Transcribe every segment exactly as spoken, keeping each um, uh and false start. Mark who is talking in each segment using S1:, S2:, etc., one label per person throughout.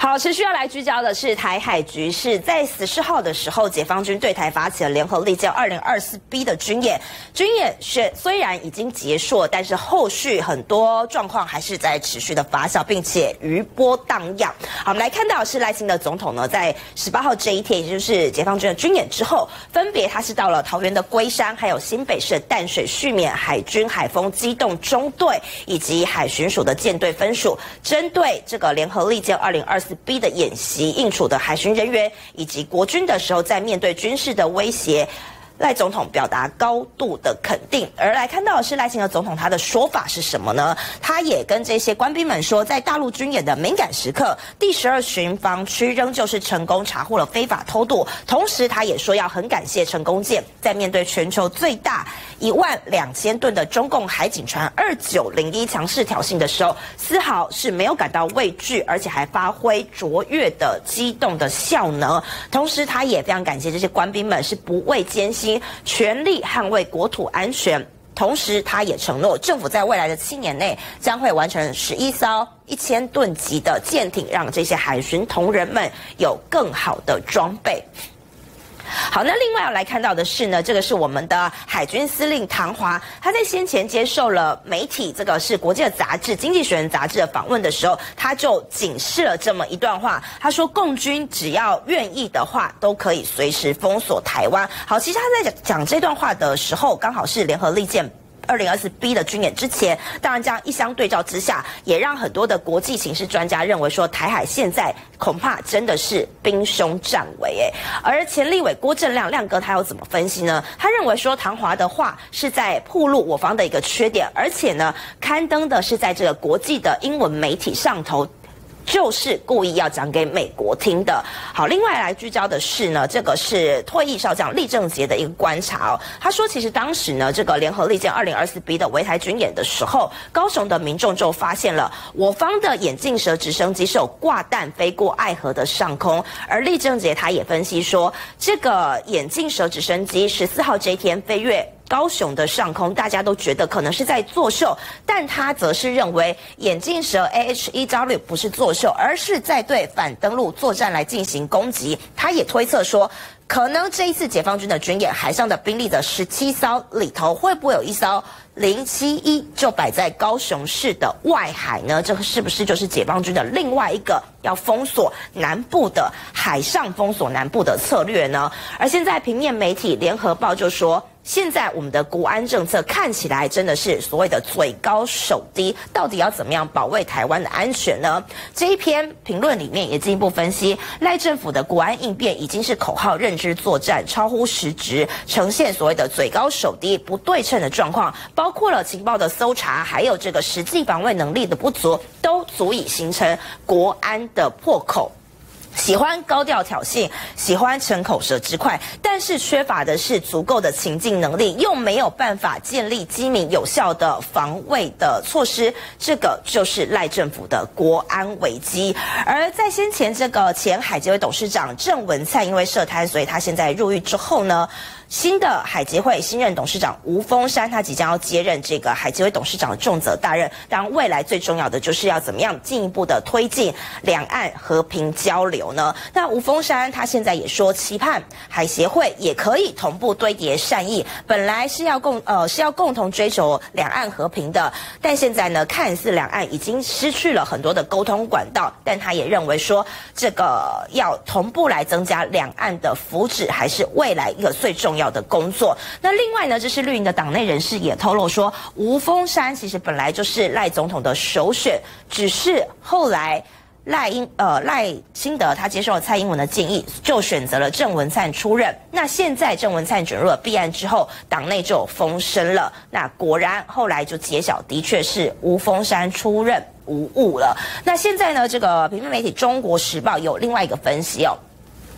S1: 好，持续要来聚焦的是台海局势。在十四号的时候，解放军对台发起了联合利剑二零二四 B 的军演。军演虽虽然已经结束，但是后续很多状况还是在持续的发酵，并且余波荡漾。好，我们来看到的是赖清德总统呢，在十八号这一天，也就是解放军的军演之后，分别他是到了桃园的龟山，还有新北市的淡水续免海军海锋机动中队以及海巡署的舰队分署，针对这个联合利剑二零二四 B 的演习应处的海巡人员以及国军的时候，在面对军事的威胁，赖总统表达高度的肯定。而来看到的是赖清德总统他的说法是什么呢？他也跟这些官兵们说，在大陆军演的敏感时刻，第十二巡防区仍旧是成功查获了非法偷渡。同时，他也说要很感谢成功舰在面对全球最大一万两千吨的中共海警船二九零一强势挑衅的时候，丝毫是没有感到畏惧，而且还发挥卓越的机动的效能。同时，他也非常感谢这些官兵们是不畏艰辛，全力捍卫国土安全。同时，他也承诺，政府在未来的七年内将会完成十一艘一千吨级的舰艇，让这些海巡同仁们有更好的装备。好，那另外要来看到的是呢，这个是我们的海军司令唐华，他在先前接受了媒体，这个是国际的杂志《经济学人》杂志的访问的时候，他就警示了这么一段话，他说共军只要愿意的话，都可以随时封锁台湾。好，其实他在讲这段话的时候，刚好是联合利剑二零二四 B 的军演之前，当然这样一相对照之下，也让很多的国际情势专家认为说，台海现在恐怕真的是兵凶战危诶。而前立委郭正亮亮哥他又怎么分析呢？他认为说，唐华的话是在暴露我方的一个缺点，而且呢，刊登的是在这个国际的英文媒体上头，就是故意要讲给美国听的。好，另外来聚焦的是呢，这个是退役少将厉正杰的一个观察哦。他说，其实当时呢，这个联合利剑二零二四 B 的围台军演的时候，高雄的民众就发现了我方的眼镜蛇直升机是有挂弹飞过爱河的上空。而厉正杰他也分析说，这个眼镜蛇直升机十四号这一天飞越高雄的上空，大家都觉得可能是在作秀，但他则是认为眼镜蛇 A H 一 W 不是作秀，而是在对反登陆作战来进行攻击。他也推测说，可能这一次解放军的军演，海上的兵力的十七艘里头，会不会有一艘零七一就摆在高雄市的外海呢？这个是不是就是解放军的另外一个要封锁南部的海上封锁南部的策略呢？而现在平面媒体联合报就说，现在我们的国安政策看起来真的是所谓的嘴高手低，到底要怎么样保卫台湾的安全呢？这一篇评论里面也进一步分析，赖政府的国安应变已经是口号认知作战，超乎实质，呈现所谓的嘴高手低、不对称的状况，包括了情报的搜查，还有这个实际防卫能力的不足，都足以形成国安的破口。喜欢高调挑衅，喜欢逞口舌之快，但是缺乏的是足够的情境能力，又没有办法建立机敏有效的防卫的措施，这个就是赖政府的国安危机。而在先前这个前海协会董事长郑文灿因为涉贪，所以他现在入狱之后呢，新的海协会新任董事长吴峰山，他即将要接任这个海协会董事长的重责大任。当然，未来最重要的就是要怎么样进一步的推进两岸和平交流呢？那吴峰山他现在也说，期盼海协会也可以同步堆叠善意，本来是要共呃是要共同追求两岸和平的，但现在呢，看似两岸已经失去了很多的沟通管道，但他也认为说，这个要同步来增加两岸的福祉，还是未来一个最重要的工作。那另外呢，这是绿营的党内人士也透露说，吴峰山其实本来就是赖总统的首选，只是后来赖英呃赖清德他接受了蔡英文的建议，就选择了郑文灿出任。那现在郑文灿卷入了弊案之后，党内就有风声了。那果然后来就揭晓，的确是吴峰山出任无误了。那现在呢，这个平面媒体《中国时报》有另外一个分析哦。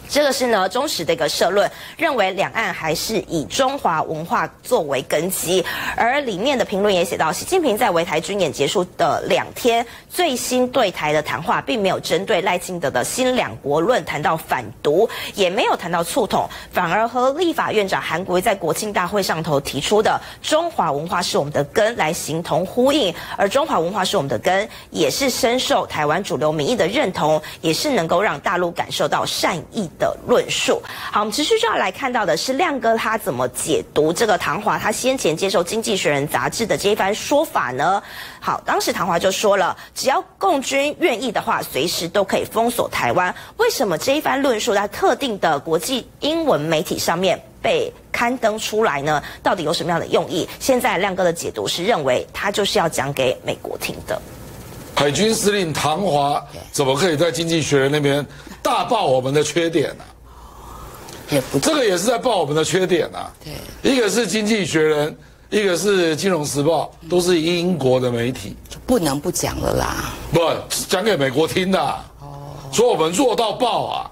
S1: 这个是呢中时的一个社论，认为两岸还是以中华文化作为根基。而里面的评论也写到，习近平在围台军演结束的两天，最新对台的谈话，并没有针对赖清德的新两国论谈到反独，也没有谈到促统，反而和立法院长韩国瑜在国庆大会上头提出的中华文化是我们的根来形同呼应。而中华文化是我们的根，也是深受台湾主流民意的认同，也是能够让大陆感受到善意的论述。好，我们持续就要来看到的是亮哥他怎么解读这个唐华他先前接受《经济学人》杂志的这一番说法呢？好，当时唐华就说了，只要共军愿意的话，随时都可以封锁台湾。为什么这一番论述在特定的国际英文媒体上面被刊登出来呢？到底有什么样的用意？现在亮哥的解读是认为他就是要讲给美国听的。
S2: 海军司令唐华怎么可以在《经济学人》那边大爆我们的缺点呢、啊？
S3: 也不，
S2: 这个也是在爆我们的缺点啊。对，一个是《经济学人》，一个是《金融时报》，都是英国的媒体，
S3: 不能不讲了啦。
S2: 不讲给美国听的、啊，说我们弱到爆啊。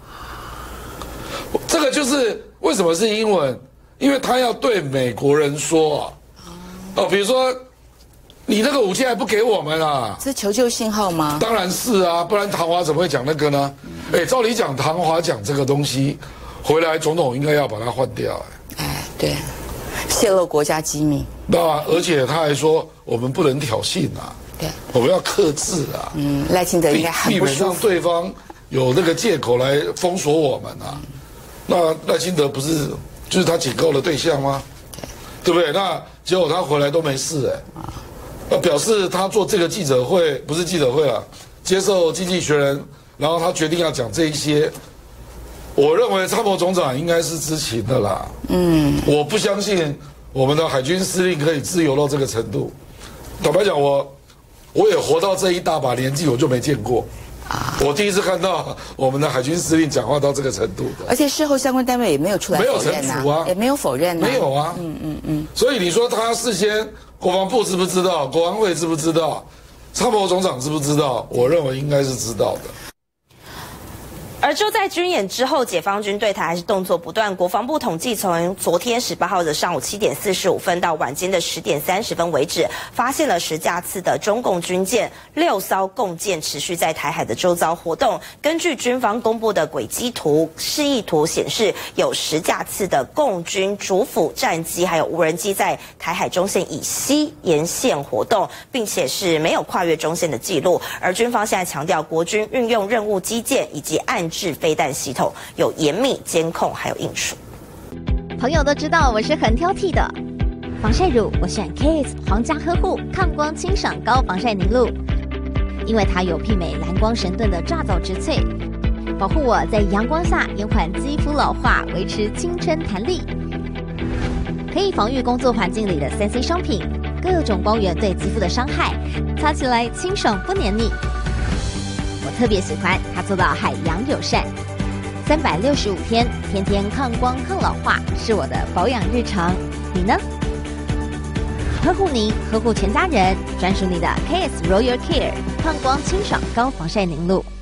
S2: 这个就是为什么是英文，因为他要对美国人说啊，哦，比如说你那个武器还不给我们啊？
S3: 是求救信号吗？
S2: 当然是啊，不然唐华怎么会讲那个呢？哎、嗯，照理讲，唐华讲这个东西。回来，总统应该要把它换掉。
S3: 哎，哎，对，泄露国家机密。
S2: 那而且他还说，我们不能挑衅啊，
S3: 对，
S2: 我们要克制啊。
S3: 嗯，赖清德应该很不舒服，
S2: 避免让对方有那个借口来封锁我们啊。嗯、那赖清德不是就是他警告的对象吗？对，对不对？那结果他回来都没事哎、欸，那表示他做这个记者会不是记者会啊，接受《经济学人》，然后他决定要讲这一些。我认为参谋总长应该是知情的啦。嗯，我不相信我们的海军司令可以自由到这个程度。坦白讲，我我也活到这一大把年纪，我就没见过。啊，我第一次看到我们的海军司令讲话到这个程度的。
S3: 而且事后相关单位也没有出来否认呐、啊，也没有否认呐、啊，
S2: 没有啊。嗯嗯嗯。所以你说他事先国防部知不知道？国安会知不知道？参谋总长知不知道？我认为应该是知道的。
S1: 而就在军演之后，解放军对台还是动作不断。国防部统计，从昨天十八号的上午七点四十五分到晚间的十点三十分为止，发现了十架次的中共军舰，六艘共舰持续在台海的周遭活动。根据军方公布的轨迹图、示意图显示，有十架次的共军主辅战机还有无人机在台海中线以西沿线活动，并且是没有跨越中线的记录。而军方现在强调，国军运用任务基建以及暗制飞弹系统有严密监控，还有印数。
S4: 朋友都知道我是很挑剔的，防晒乳我选 K S 皇家呵护抗光清爽高防晒凝露，因为它有媲美蓝光神盾的抓藻植萃，保护我在阳光下延缓肌肤老化，维持青春弹力，可以防御工作环境里的三 C 商品各种光源对肌肤的伤害，擦起来清爽不黏腻。我特别喜欢它做到海洋友善，三百六十五天，天天抗光抗老化，是我的保养日常。你呢？呵护您，呵护全家人，专属你的 K S Royal Care 抗光清爽高防晒凝露。